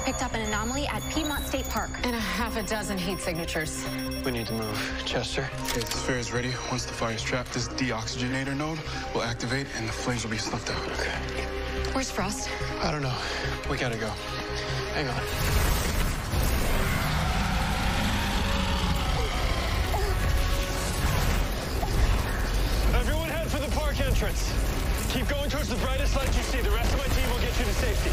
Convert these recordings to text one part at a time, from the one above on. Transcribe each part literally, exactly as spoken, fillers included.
just picked up an anomaly at Piedmont State Park. And a half a dozen heat signatures. We need to move. Chester? Okay, this sphere is ready. Once the fire's trapped, this deoxygenator node will activate and the flames will be snuffed out. Okay. Where's Frost? I don't know. We gotta go. Hang on. Everyone head for the park entrance. Keep going towards the brightest light you see. The rest of my team will get you to safety.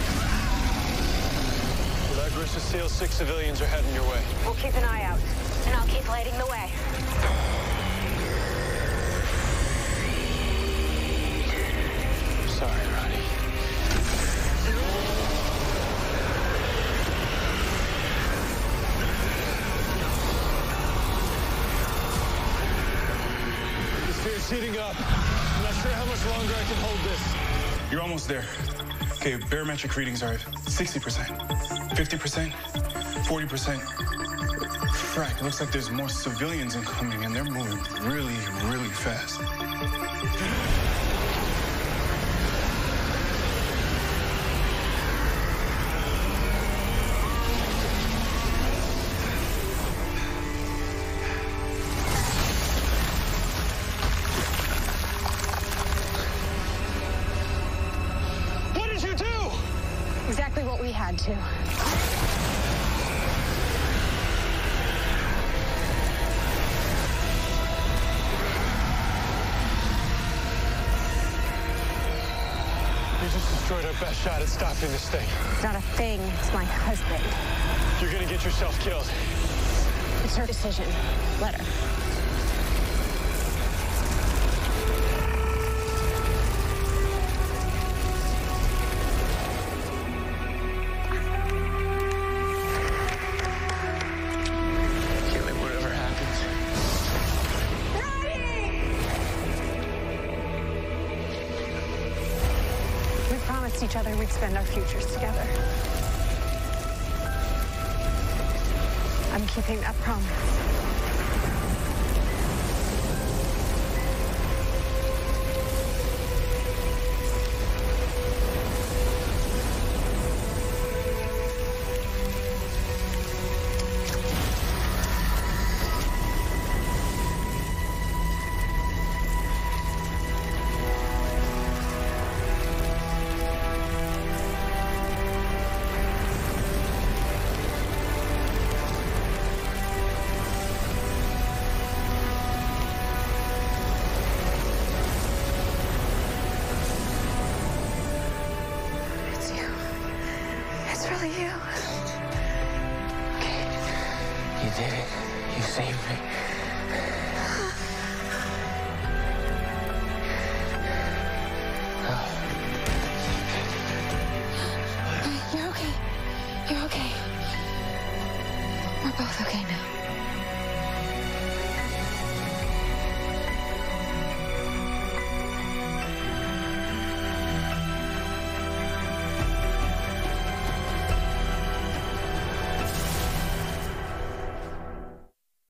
Legris SEAL six civilians are heading your way. We'll keep an eye out, and I'll keep lighting the way. Sorry, Ronnie. The sphere's heating up. I'm not sure how much longer I can hold this. You're almost there. Okay, barometric readings are sixty percent, fifty percent, forty percent. Frack, it looks like there's more civilians incoming and they're moving really, really fast. Exactly what we had to. You just destroyed our best shot at stopping this thing. It's not a thing, it's my husband. You're gonna get yourself killed. It's her decision. Let her. Each other, we'd spend our futures together. I'm keeping that promise. Really you. Okay. You did it. You saved me. Oh. You're okay. You're okay. We're both okay now.